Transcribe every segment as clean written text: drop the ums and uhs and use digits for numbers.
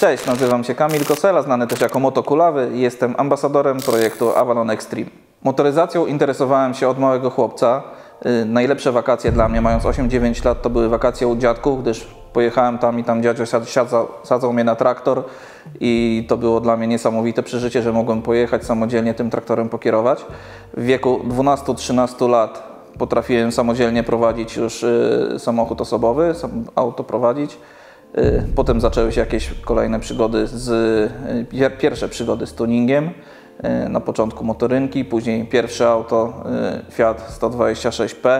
Cześć, nazywam się Kamil Kosela, znany też jako Motokulawy i jestem ambasadorem projektu Avalon Extreme. Motoryzacją interesowałem się od małego chłopca. Najlepsze wakacje dla mnie, mając 8-9 lat, to były wakacje u dziadków, gdyż pojechałem tam i tam dziadzio sadzał mnie na traktor i to było dla mnie niesamowite przeżycie, że mogłem pojechać samodzielnie tym traktorem pokierować. W wieku 12-13 lat potrafiłem samodzielnie prowadzić już samochód osobowy, auto prowadzić. Potem zaczęły się jakieś kolejne przygody, pierwsze przygody z tuningiem. Na początku motorynki, później pierwsze auto Fiat 126P.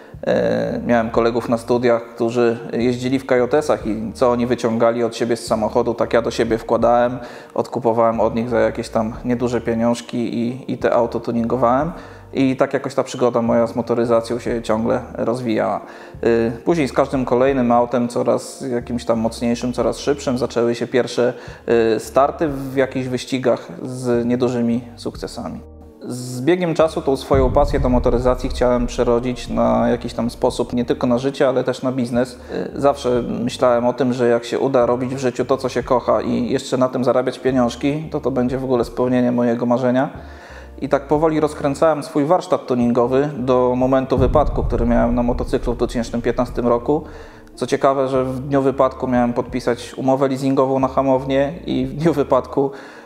Miałem kolegów na studiach, którzy jeździli w Kajotesach i co oni wyciągali od siebie z samochodu, tak ja do siebie wkładałem, odkupowałem od nich za jakieś tam nieduże pieniążki i te auto tuningowałem. I tak jakoś ta przygoda moja z motoryzacją się ciągle rozwijała. Później z każdym kolejnym autem, coraz jakimś tam mocniejszym, coraz szybszym, zaczęły się pierwsze starty w jakichś wyścigach z niedużymi sukcesami. Z biegiem czasu tą swoją pasję do motoryzacji chciałem przerodzić na jakiś tam sposób, nie tylko na życie, ale też na biznes. Zawsze myślałem o tym, że jak się uda robić w życiu to, co się kocha i jeszcze na tym zarabiać pieniążki, to będzie w ogóle spełnienie mojego marzenia. I tak powoli rozkręcałem swój warsztat tuningowy do momentu wypadku, który miałem na motocyklu w 2015 roku. Co ciekawe, że w dniu wypadku miałem podpisać umowę leasingową na hamownię i w dniu wypadku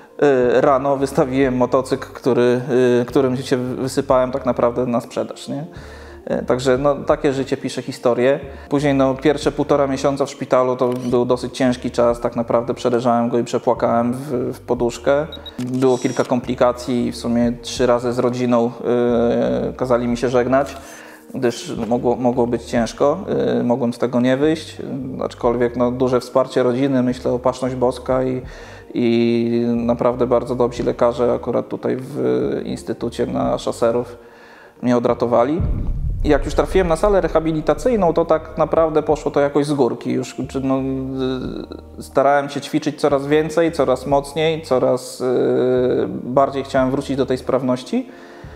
rano wystawiłem motocykl, którym się wysypałem tak naprawdę na sprzedaż, nie? Także no, takie życie pisze historię. Później pierwsze 1,5 miesiąca w szpitalu to był dosyć ciężki czas, tak naprawdę przeleżałem go i przepłakałem w poduszkę. Było kilka komplikacji, w sumie 3 razy z rodziną kazali mi się żegnać, gdyż mogło być ciężko, mogłem z tego nie wyjść, aczkolwiek no, duże wsparcie rodziny, myślę, opatrzność boska i naprawdę bardzo dobrzy lekarze akurat tutaj w Instytucie na Szaserów mnie odratowali. I jak już trafiłem na salę rehabilitacyjną, to tak naprawdę poszło to jakoś z górki. Już starałem się ćwiczyć coraz więcej, coraz mocniej, coraz bardziej chciałem wrócić do tej sprawności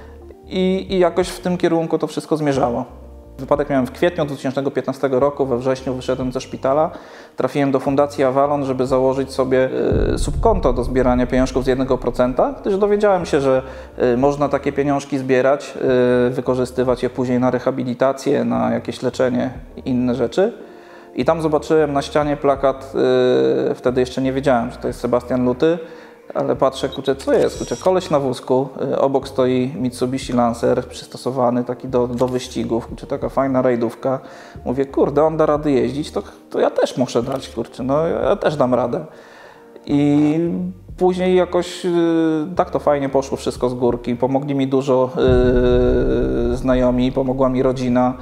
i jakoś w tym kierunku to wszystko zmierzało. Wypadek miałem w kwietniu 2015 roku, we wrześniu wyszedłem ze szpitala, trafiłem do Fundacji Avalon, żeby założyć sobie subkonto do zbierania pieniążków z 1%, gdyż dowiedziałem się, że można takie pieniążki zbierać, wykorzystywać je później na rehabilitację, na jakieś leczenie i inne rzeczy. I tam zobaczyłem na ścianie plakat, wtedy jeszcze nie wiedziałem, że to jest Sebastian Luty, ale patrzę, kurczę, co jest? Kurczę, koleś na wózku, obok stoi Mitsubishi Lancer przystosowany taki do wyścigów, kurczę, taka fajna rajdówka. Mówię, kurde, on da rady jeździć, to ja też muszę dać, kurczę, no ja też dam radę. I później jakoś tak to fajnie poszło wszystko z górki. Pomogli mi dużo znajomi, pomogła mi rodzina.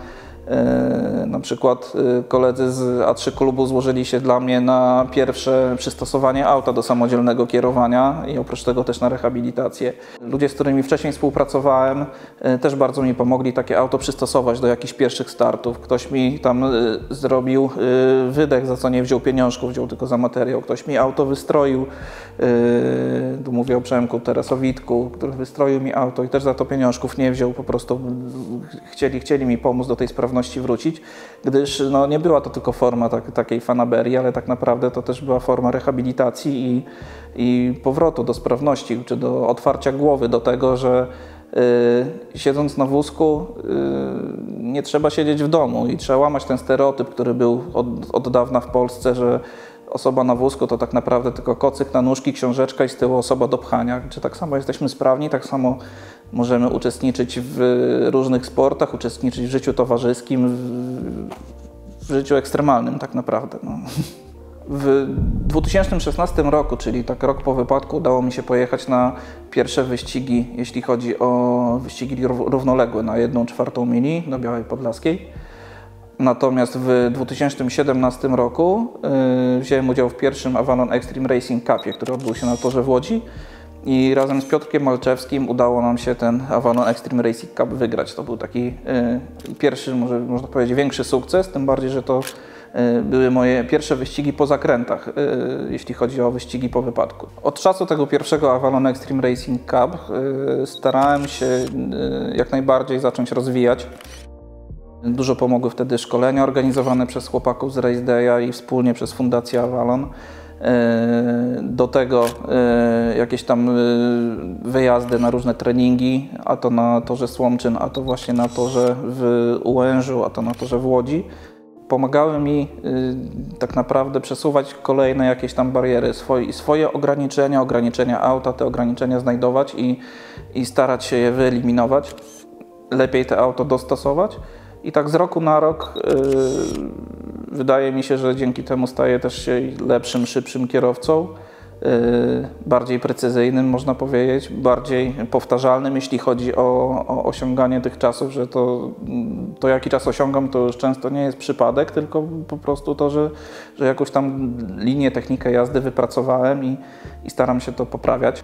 Na przykład koledzy z A3 klubu złożyli się dla mnie na pierwsze przystosowanie auta do samodzielnego kierowania i oprócz tego też na rehabilitację. Ludzie, z którymi wcześniej współpracowałem, też bardzo mi pomogli takie auto przystosować do jakichś pierwszych startów. Ktoś mi tam zrobił wydech, za co nie wziął pieniążków, wziął tylko za materiał. Ktoś mi auto wystroił, tu mówię o Przemku Teresowitku, który wystroił mi auto i też za to pieniążków nie wziął, po prostu chcieli mi pomóc do tej sprawności wrócić, gdyż no, nie była to tylko forma takiej fanaberii, ale tak naprawdę to też była forma rehabilitacji i powrotu do sprawności, czy do otwarcia głowy do tego, że siedząc na wózku nie trzeba siedzieć w domu i trzeba łamać ten stereotyp, który był od dawna w Polsce, że osoba na wózku to tak naprawdę tylko kocyk na nóżki, książeczka i z tyłu osoba do pchania. Czy tak samo jesteśmy sprawni, tak samo możemy uczestniczyć w różnych sportach, uczestniczyć w życiu towarzyskim, w życiu ekstremalnym tak naprawdę. No. W 2016 roku, czyli tak rok po wypadku, udało mi się pojechać na pierwsze wyścigi, jeśli chodzi o wyścigi równoległe na 1/4 mili do Białej Podlaskiej. Natomiast w 2017 roku wziąłem udział w pierwszym Avalon Extreme Racing Cupie, który odbył się na torze w Łodzi i razem z Piotrkiem Malczewskim udało nam się ten Avalon Extreme Racing Cup wygrać. To był taki pierwszy, można powiedzieć, większy sukces, tym bardziej, że to były moje pierwsze wyścigi po zakrętach, jeśli chodzi o wyścigi po wypadku. Od czasu tego pierwszego Avalon Extreme Racing Cup starałem się jak najbardziej zacząć rozwijać. Dużo pomogły wtedy szkolenia organizowane przez chłopaków z Race Day'a i wspólnie przez Fundację Avalon. Do tego jakieś tam wyjazdy na różne treningi, a to na torze Słomczyn, a to właśnie na torze w Ułężu, a to na torze w Łodzi. Pomagały mi tak naprawdę przesuwać kolejne jakieś tam bariery, swoje ograniczenia auta, te ograniczenia znajdować i starać się je wyeliminować, lepiej te auto dostosować. I tak z roku na rok wydaje mi się, że dzięki temu staję też się lepszym, szybszym kierowcą, bardziej precyzyjnym, można powiedzieć, bardziej powtarzalnym, jeśli chodzi o osiąganie tych czasów, że to jaki czas osiągam, to już często nie jest przypadek, tylko po prostu to, że jakąś tam linię, technikę jazdy wypracowałem i staram się to poprawiać.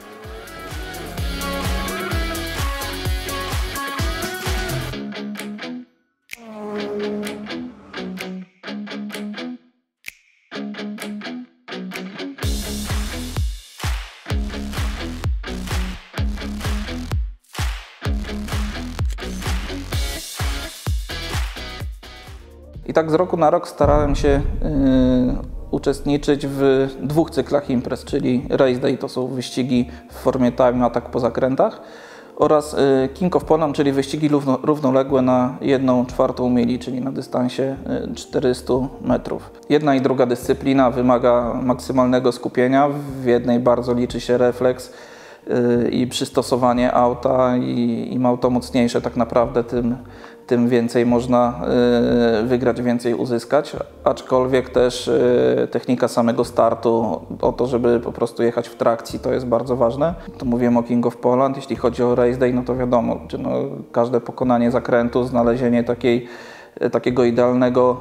I tak z roku na rok starałem się uczestniczyć w 2 cyklach imprez, czyli Race Day, to są wyścigi w formie time attack po zakrętach, oraz King of Poland, czyli wyścigi równoległe na 1/4 mili, czyli na dystansie 400 metrów. Jedna i druga dyscyplina wymaga maksymalnego skupienia, w jednej bardzo liczy się refleks i przystosowanie auta, i im auto mocniejsze tak naprawdę, tym więcej można wygrać, więcej uzyskać, aczkolwiek też technika samego startu, o to, żeby po prostu jechać w trakcji, to jest bardzo ważne. To mówiłem o King of Poland, jeśli chodzi o Race Day, no to wiadomo, każde pokonanie zakrętu, znalezienie takiego idealnego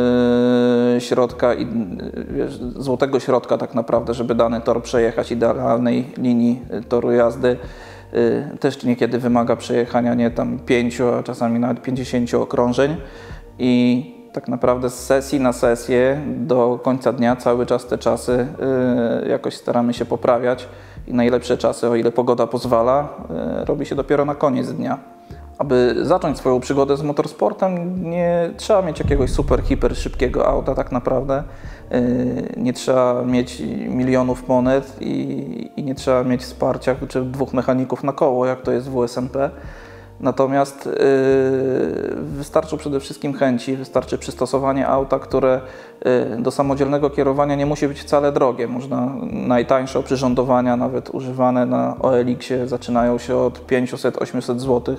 środka, złotego środka tak naprawdę, żeby dany tor przejechać, idealnej linii toru jazdy, też niekiedy wymaga przejechania nie tam 5, a czasami nawet 50 okrążeń i tak naprawdę z sesji na sesję do końca dnia cały czas te czasy jakoś staramy się poprawiać i najlepsze czasy, o ile pogoda pozwala, robi się dopiero na koniec dnia. Aby zacząć swoją przygodę z motorsportem, nie trzeba mieć jakiegoś super, hiper szybkiego auta tak naprawdę. Nie trzeba mieć milionów monet i nie trzeba mieć wsparcia czy 2 mechaników na koło, jak to jest w WSMP. Natomiast wystarczą przede wszystkim chęci, wystarczy przystosowanie auta, które do samodzielnego kierowania nie musi być wcale drogie. Można najtańsze oprzyrządowania, nawet używane na OLX-ie, zaczynają się od 500–800 zł.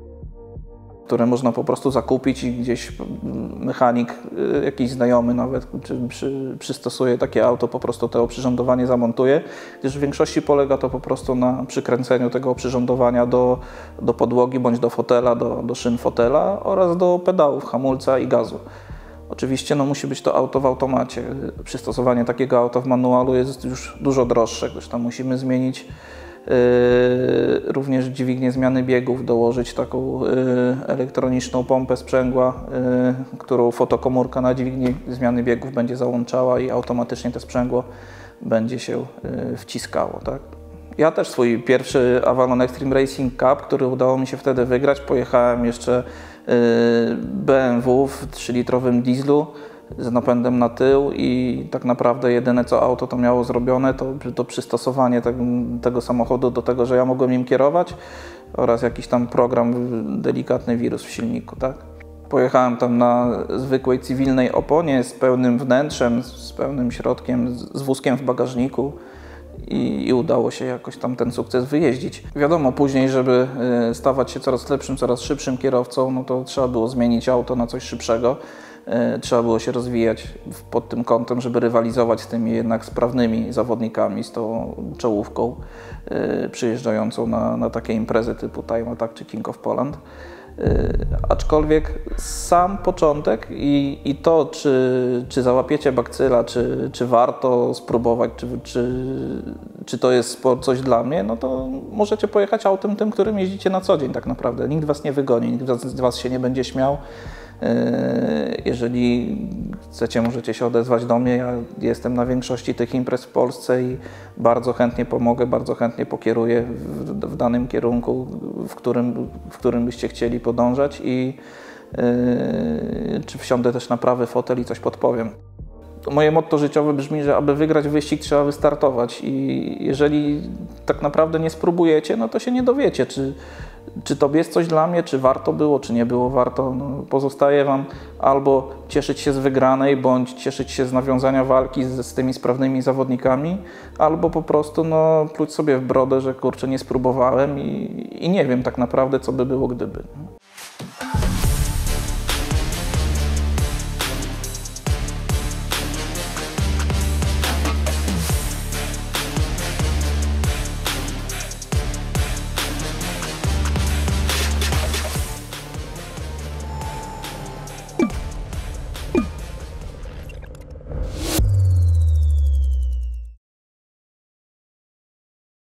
Które można po prostu zakupić i gdzieś mechanik, jakiś znajomy nawet, przystosuje takie auto, po prostu to oprzyrządowanie zamontuje, gdyż w większości polega to po prostu na przykręceniu tego oprzyrządowania do podłogi bądź do fotela, do szyn fotela oraz do pedałów, hamulca i gazu. Oczywiście musi być to auto w automacie. Przystosowanie takiego auta w manualu jest już dużo droższe, gdyż tam musimy zmienić również dźwignię zmiany biegów, dołożyć taką elektroniczną pompę sprzęgła, którą fotokomórka na dźwignię zmiany biegów będzie załączała i automatycznie to sprzęgło będzie się wciskało. Tak? Ja też swój pierwszy Avalon Extreme Racing Cup, który udało mi się wtedy wygrać, pojechałem jeszcze BMW w 3-litrowym dieslu z napędem na tył i tak naprawdę jedyne co auto to miało zrobione to przystosowanie tego samochodu do tego, że ja mogłem nim kierować oraz jakiś tam program, delikatny wirus w silniku. Tak? Pojechałem tam na zwykłej cywilnej oponie z pełnym wnętrzem, z pełnym środkiem, z wózkiem w bagażniku i udało się jakoś tam ten sukces wyjeździć. Wiadomo, później, żeby stawać się coraz lepszym, coraz szybszym kierowcą, no to trzeba było zmienić auto na coś szybszego. Trzeba było się rozwijać pod tym kątem, żeby rywalizować z tymi jednak sprawnymi zawodnikami, z tą czołówką przyjeżdżającą na takie imprezy typu Time Attack czy King of Poland. Aczkolwiek sam początek i to, czy załapiecie bakcyla, czy warto spróbować, czy to jest coś dla mnie, no to możecie pojechać autem tym, którym jeździcie na co dzień tak naprawdę. Nikt was nie wygoni, nikt z was się nie będzie śmiał. Jeżeli chcecie, możecie się odezwać do mnie. Ja jestem na większości tych imprez w Polsce i bardzo chętnie pomogę, bardzo chętnie pokieruję w danym kierunku, w którym byście chcieli podążać i czy wsiądę też na prawy fotel i coś podpowiem. To moje motto życiowe brzmi, że aby wygrać wyścig, trzeba wystartować i jeżeli tak naprawdę nie spróbujecie, no to się nie dowiecie, czy to jest coś dla mnie, czy warto było, czy nie było warto. No, pozostaje Wam albo cieszyć się z wygranej, bądź cieszyć się z nawiązania walki z tymi sprawnymi zawodnikami, albo po prostu pluć sobie w brodę, że kurczę, nie spróbowałem i nie wiem tak naprawdę, co by było gdyby.